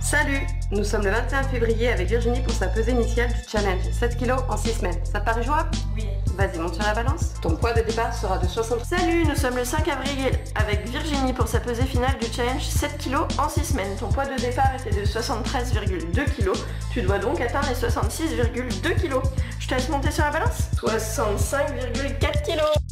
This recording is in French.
Salut! Nous sommes le 21 février avec Virginie pour sa pesée initiale du challenge. 7 kg en 6 semaines. Ça te paraît jouable? Oui. Vas-y, monte sur la balance. Ton poids de départ sera de 60. Salut, nous sommes le 5 avril avec Virginie pour sa pesée finale du challenge 7 kg en 6 semaines. Ton poids de départ était de 73,2 kg. Tu dois donc atteindre les 66,2 kg. Je te laisse monter sur la balance. 65,4 kg.